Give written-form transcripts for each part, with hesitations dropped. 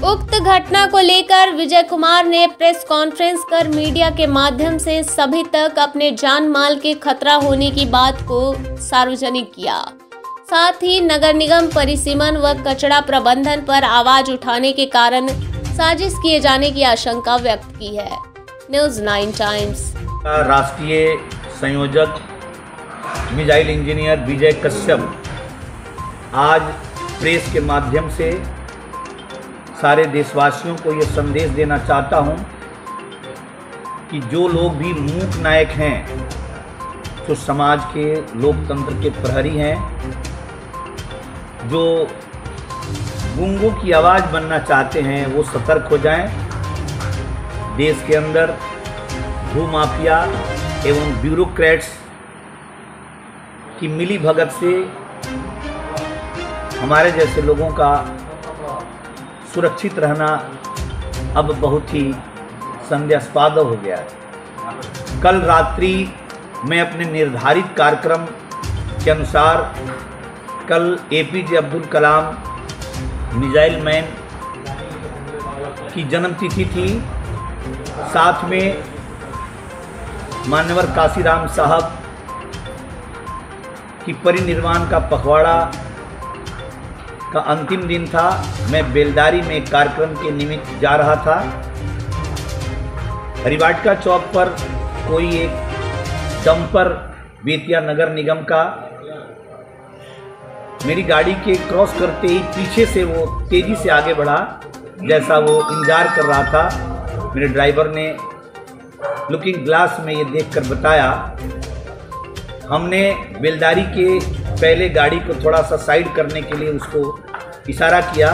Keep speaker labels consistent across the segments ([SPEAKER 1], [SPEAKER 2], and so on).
[SPEAKER 1] उक्त घटना को लेकर विजय कुमार ने प्रेस कॉन्फ्रेंस कर मीडिया के माध्यम से सभी तक अपने जान माल के खतरा होने की बात को सार्वजनिक किया। साथ ही नगर निगम परिसीमन व कचरा प्रबंधन पर आवाज उठाने के कारण साजिश किए जाने की आशंका व्यक्त की है। न्यूज़ 9 टाइम्स
[SPEAKER 2] राष्ट्रीय संयोजक मिसाइल इंजीनियर विजय कश्यप आज प्रेस के माध्यम से सारे देशवासियों को ये संदेश देना चाहता हूँ कि जो लोग भी मूक नायक हैं, जो समाज के लोकतंत्र के प्रहरी हैं, जो गूंगों की आवाज़ बनना चाहते हैं, वो सतर्क हो जाएं। देश के अंदर भूमाफिया एवं ब्यूरोक्रेट्स की मिली भगत से हमारे जैसे लोगों का सुरक्षित रहना अब बहुत ही संदेहास्पद हो गया है। कल रात्रि मैं अपने निर्धारित कार्यक्रम के अनुसार कल APJ Abdul Kalam missile man की जन्मतिथि थी। साथ में मान्यवर काशीराम साहब की परिनिर्वाण का पखवाड़ा का अंतिम दिन था। मैं बेलदारी में कार्यक्रम के निमित्त जा रहा था। हरिवाटिका चौक पर कोई एक डंपर बेतिया नगर निगम का मेरी गाड़ी के क्रॉस करते ही पीछे से वो तेजी से आगे बढ़ा, जैसा वो इंतजार कर रहा था। मेरे ड्राइवर ने लुकिंग ग्लास में ये देखकर बताया। हमने बेलदारी के पहले गाड़ी को थोड़ा सा साइड करने के लिए उसको इशारा किया।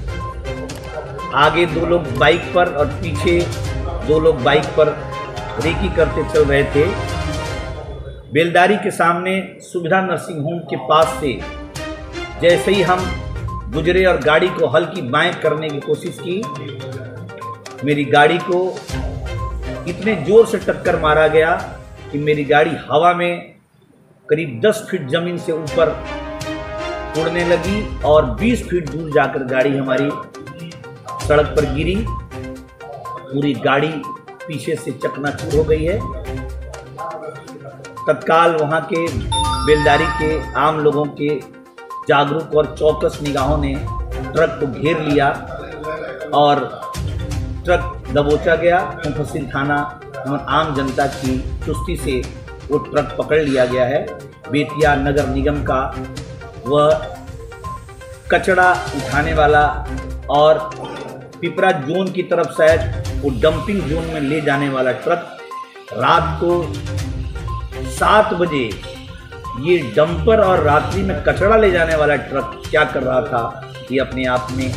[SPEAKER 2] आगे 2 लोग बाइक पर और पीछे 2 लोग बाइक पर रेकी करते चल रहे थे। बेलदारी के सामने सुविधा नर्सिंग होम के पास से जैसे ही हम गुजरे और गाड़ी को हल्की बाएं करने की कोशिश की, मेरी गाड़ी को इतने जोर से टक्कर मारा गया कि मेरी गाड़ी हवा में करीब 10 फीट जमीन से ऊपर उड़ने लगी और 20 फीट दूर जाकर गाड़ी हमारी सड़क पर गिरी। पूरी गाड़ी पीछे से चकनाचूर हो गई है। तत्काल वहां के बेलदारी के आम लोगों के जागरूक और चौकस निगाहों ने ट्रक को घेर लिया और ट्रक दबोचा गया। मुफस्सिल थाना एवं आम जनता की चुस्ती से वो ट्रक पकड़ लिया गया है। बेतिया नगर निगम का वह कचरा उठाने वाला और पिपरा जोन की तरफ शायद वो डंपिंग जोन में ले जाने वाला ट्रक रात को 7 बजे ये डंपर और रात्रि में कचरा ले जाने वाला ट्रक क्या कर रहा था, ये अपने आप में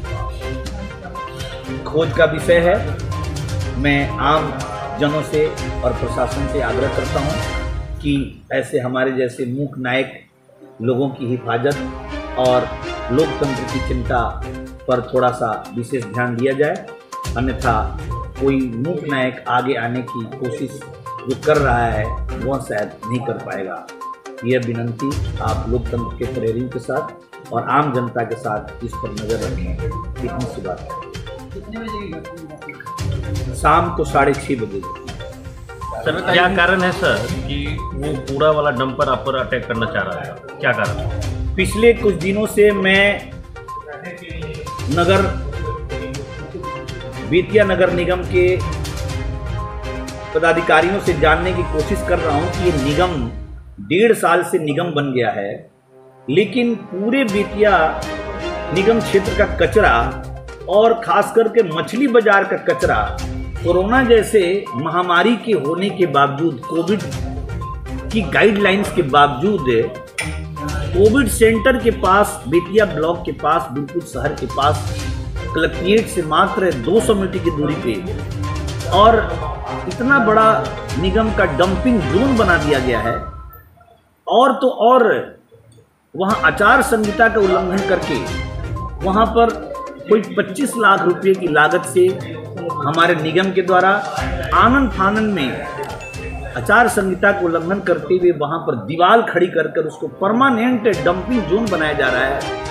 [SPEAKER 2] खोज का विषय है। मैं आम जनों से और प्रशासन से आग्रह करता हूं कि ऐसे हमारे जैसे मूक नायक लोगों की हिफाजत और लोकतंत्र की चिंता पर थोड़ा सा विशेष ध्यान दिया जाए। अन्यथा कोई मूक नायक आगे आने की कोशिश जो कर रहा है वह शायद नहीं कर पाएगा। यह विनंती आप लोकतंत्र के प्रहरियों के साथ और आम जनता के साथ इस पर नजर रखें। इतनी सी बात है।
[SPEAKER 3] कितने बजे की घटना?
[SPEAKER 2] शाम को 6:30 बजे।
[SPEAKER 4] सर क्या कारण है सर कि वो पूरा वाला डंपर आप पर अटैक करना चाह रहा है, क्या कारण है?
[SPEAKER 2] पिछले कुछ दिनों से मैं बेतिया नगर निगम के पदाधिकारियों से जानने की कोशिश कर रहा हूं कि ये निगम 1.5 साल से निगम बन गया है, लेकिन पूरे बेतिया निगम क्षेत्र का कचरा और खास करके मछली बाजार का कचरा कोरोना जैसे महामारी के होने के बावजूद, कोविड की गाइडलाइंस के बावजूद, कोविड सेंटर के पास, बेतिया ब्लॉक के पास, बिल्कुल शहर के पास, कलेक्ट्रेट से मात्र 200 मीटर की दूरी पे और इतना बड़ा निगम का डंपिंग जोन बना दिया गया है। और तो और वहां आचार संहिता का उल्लंघन करके वहां पर कोई 25 लाख रुपए की लागत से हमारे निगम के द्वारा आनन फानन में आचार संहिता को उल्लंघन करते हुए वहां पर दीवार खड़ी कर उसको परमानेंट डंपिंग जोन बनाया जा रहा है।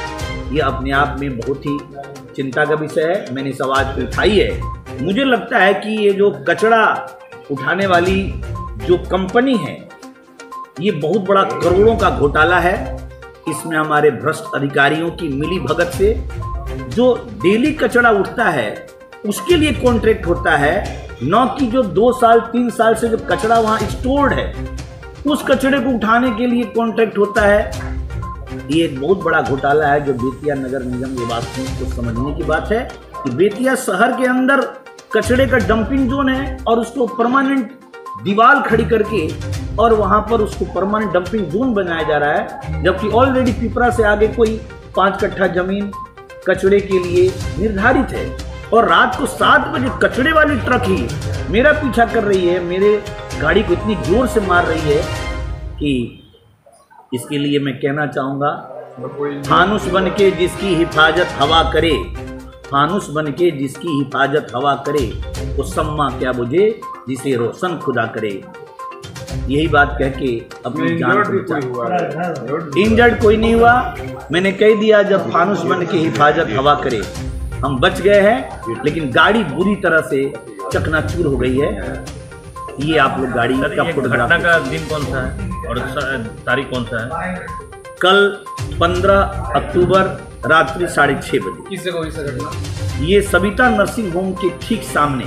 [SPEAKER 2] ये अपने आप में बहुत ही चिंता का विषय है। मैंने इस आवाज़ को उठाई है। मुझे लगता है कि ये जो कचरा उठाने वाली जो कंपनी है, ये बहुत बड़ा करोड़ों का घोटाला है। इसमें हमारे भ्रष्ट अधिकारियों की मिली भगत से जो डेली कचरा उठता है उसके लिए कॉन्ट्रैक्ट होता है, न कि जो 2 साल 3 साल से जो कचरा वहां स्टोर्ड है उस कचरे को उठाने के लिए कॉन्ट्रैक्ट होता है। ये एक बहुत बड़ा घोटाला है जो बेतिया नगर निगम, ये बात को समझने की बात है कि बेतिया शहर के अंदर कचरे का डंपिंग जोन है और उसको परमानेंट दीवार खड़ी करके और वहां पर उसको परमानेंट डंपिंग जोन बनाया जा रहा है, जबकि ऑलरेडी पिपरा से आगे कोई 5 कट्ठा जमीन कचरे के लिए निर्धारित है। और रात को 7 बजे कचरे वाली ट्रक ही मेरा पीछा कर रही है, मेरे गाड़ी को इतनी जोर से मार रही है कि इसके लिए मैं कहना चाहूँगा, फानुस बन के जिसकी हिफाजत हवा करे, फानुस बन के जिसकी हिफाजत हवा करे, वो सम्मा क्या बुझे जिसे रोशन खुदा करे। यही बात कह के अपनी जान को बचा। इंजर्ड कोई नहीं हुआ, मैंने कह दिया जब फानुस बन के हिफाजत हवा करे। हम बच गए हैं, लेकिन गाड़ी बुरी तरह से चकनाचूर हो गई है। ये आप लोग गाड़ी का फोटोग्राफ।
[SPEAKER 4] घटना का दिन कौन सा है और तारीख कौन सा है?
[SPEAKER 2] कल 15 अक्टूबर रात्रि 6:30 बजे।
[SPEAKER 3] किस जगह हुई सर घटना?
[SPEAKER 2] ये सविता नर्सिंग होम के ठीक सामने।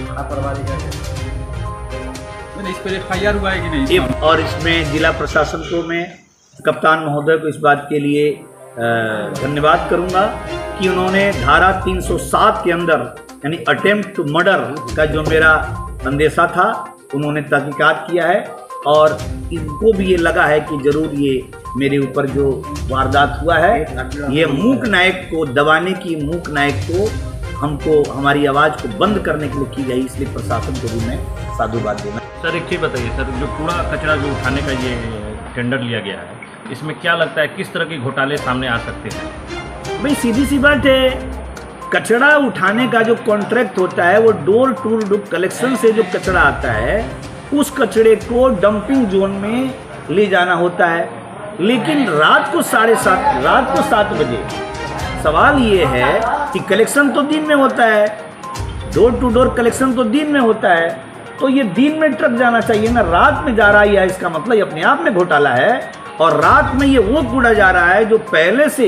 [SPEAKER 3] इस पर FIR हुआ है कि नहीं?
[SPEAKER 2] और इसमें जिला प्रशासन को, मैं कप्तान महोदय को इस बात के लिए धन्यवाद करूंगा कि उन्होंने धारा 307 के अंदर यानी अटेम्प्ट टू मर्डर का जो मेरा अंदेशा था उन्होंने तहकीकात किया है और इनको भी ये लगा है कि जरूर ये मेरे ऊपर जो वारदात हुआ है ये मूक नायक को दबाने की, मूक नायक को हमको हमारी आवाज़ को बंद करने के लिए की गई, इसलिए प्रशासन को भी मैं साधुवाद देना।
[SPEAKER 4] सर एक चीज़ बताइए सर, जो कूड़ा कचरा जो उठाने का ये टेंडर लिया गया है, इसमें क्या लगता है किस तरह के घोटाले सामने आ सकते हैं?
[SPEAKER 2] भाई सीधी सी बात है, कचरा उठाने का जो कॉन्ट्रैक्ट होता है वो डोर टू डोर कलेक्शन से जो कचरा आता है उस कचरे को डंपिंग जोन में ले जाना होता है, लेकिन रात को 7 बजे। सवाल ये है कि कलेक्शन तो दिन में होता है, डोर टू डोर कलेक्शन तो दिन में होता है, तो ये दिन में ट्रक जाना चाहिए ना, रात में जा रहा है। इसका मतलब ये अपने आप में घोटाला है। और रात में ये वो कूड़ा जा रहा है जो पहले से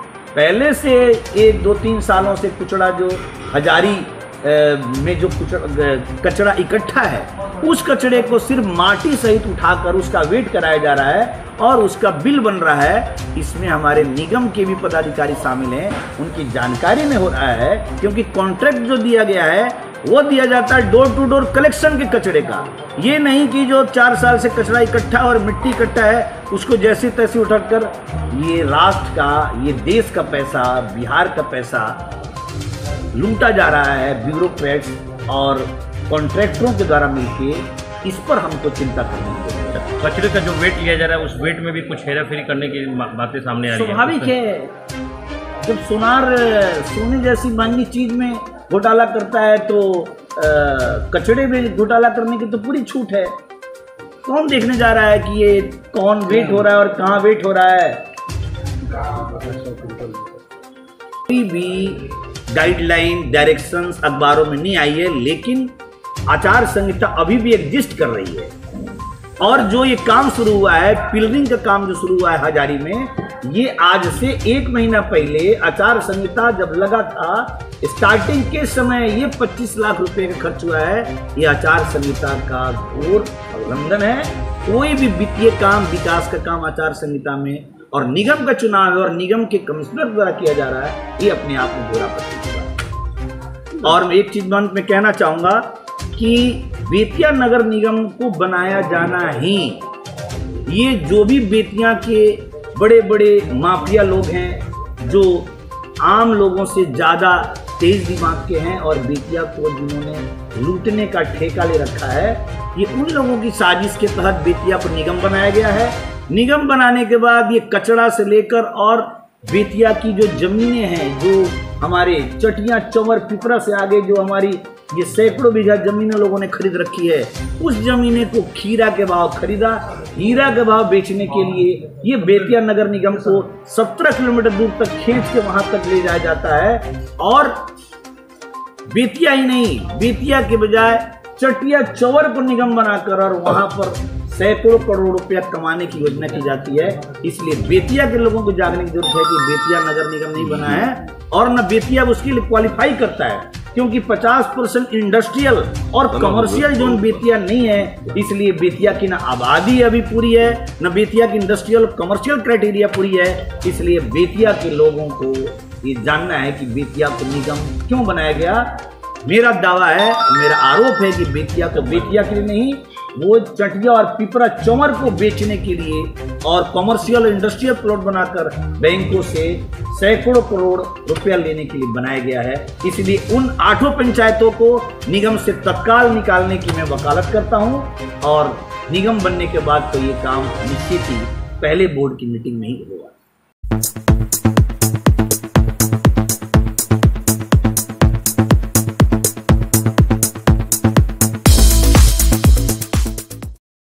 [SPEAKER 2] 1-2-3 सालों से कुचड़ा जो हजारी में जो कचरा इकट्ठा है उस कचरे को सिर्फ माटी सहित उठाकर उसका वेट कराया जा रहा है और उसका बिल बन रहा है। इसमें हमारे निगम के भी पदाधिकारी शामिल हैं, उनकी जानकारी में हो रहा है, क्योंकि कॉन्ट्रैक्ट जो दिया गया है वो दिया जाता है डोर टू डोर कलेक्शन के कचरे का। ये नहीं कि जो 4 साल से कचरा इकट्ठा और मिट्टी इकट्ठा है उसको जैसे तैसे उठाकर, ये राष्ट्र का, ये देश का पैसा, बिहार का पैसा लूटा जा रहा है ब्यूरोक्रेट्स और कॉन्ट्रैक्टरों के द्वारा मिलकर। इस पर हमको चिंता करनी चाहिए।
[SPEAKER 4] कचरे का जो वेट लिया जा रहा है उस वेट में भी कुछ हेराफेरी करने की बातें सामने आ रही है।
[SPEAKER 2] स्वाभाविक है, जब सोने जैसी महंगी चीज में घोटाला करता है तो कचड़े में घोटाला करने की तो पूरी छूट है। कौन देखने जा रहा है कि ये कौन वेट हो रहा है और कहाँ वेट हो रहा है? कोई भी गाइडलाइन डायरेक्शंस अखबारों में नहीं आई है, लेकिन आचार संहिता अभी भी एग्जिस्ट कर रही है। और जो ये काम शुरू हुआ है, पिलरिंग का काम जो शुरू हुआ है हजारी में, ये आज से 1 महीना पहले आचार संहिता जब लगा था स्टार्टिंग के समय ये 25 लाख रुपए का खर्च हुआ है। ये आचार संहिता का घोर उल्लंघन है। कोई भी वित्तीय काम, विकास का काम आचार संहिता में, और निगम का चुनाव है और निगम के कमिश्नर द्वारा किया जा रहा है, ये अपने आप में घोर आपत्ति है। और एक चीज मैं कहना चाहूंगा कि बेतिया नगर निगम को बनाया जाना ही, ये जो भी बेतिया के बड़े बड़े माफिया लोग हैं जो आम लोगों से ज़्यादा तेज दिमाग के हैं और बेतिया को जिन्होंने लूटने का ठेका ले रखा है, ये उन लोगों की साजिश के तहत बेतिया पर निगम बनाया गया है। निगम बनाने के बाद ये कचरा से लेकर और बेतिया की जो जमीनें हैं, जो हमारे चटिया चौवर पिपरा से आगे जो हमारी ये सैकड़ों बीघा जमीनें लोगों ने खरीद रखी है। उस जमीने को खीरा के भाव खरीदा, हीरा के भाव बेचने के लिए ये बेतिया नगर निगम को 17 किलोमीटर दूर तक खींच के वहां तक ले जाया जाता है। और बेतिया ही नहीं, बेतिया के बजाय चटिया चौवर को निगम बनाकर और वहां पर सैकड़ों करोड़ रुपया कमाने की योजना की जाती है। इसलिए बेतिया के लोगों को जागने की जरूरत है कि बेतिया नगर निगम नहीं बना है और न बेतिया उसके लिए क्वालिफाई करता है, क्योंकि 50% इंडस्ट्रियल और कमर्शियल जोन बेतिया नहीं है। इसलिए बेतिया की ना आबादी अभी पूरी है, न बेतिया की इंडस्ट्रियल कमर्शियल क्राइटेरिया पूरी है। इसलिए बेतिया के लोगों को ये जानना है कि बेतिया को निगम क्यों बनाया गया। मेरा दावा है, मेरा आरोप है कि बेतिया को बेतिया के लिए नहीं, वो चटिया और पिपरा चौवर को बेचने के लिए और कमर्शियल इंडस्ट्रियल प्लॉट बनाकर बैंकों से सैकड़ों करोड़ रुपया लेने के लिए बनाया गया है। इसलिए उन 8 पंचायतों को निगम से तत्काल निकालने की मैं वकालत करता हूं और निगम बनने के बाद तो ये काम निश्चित ही पहले बोर्ड की मीटिंग में ही होगा।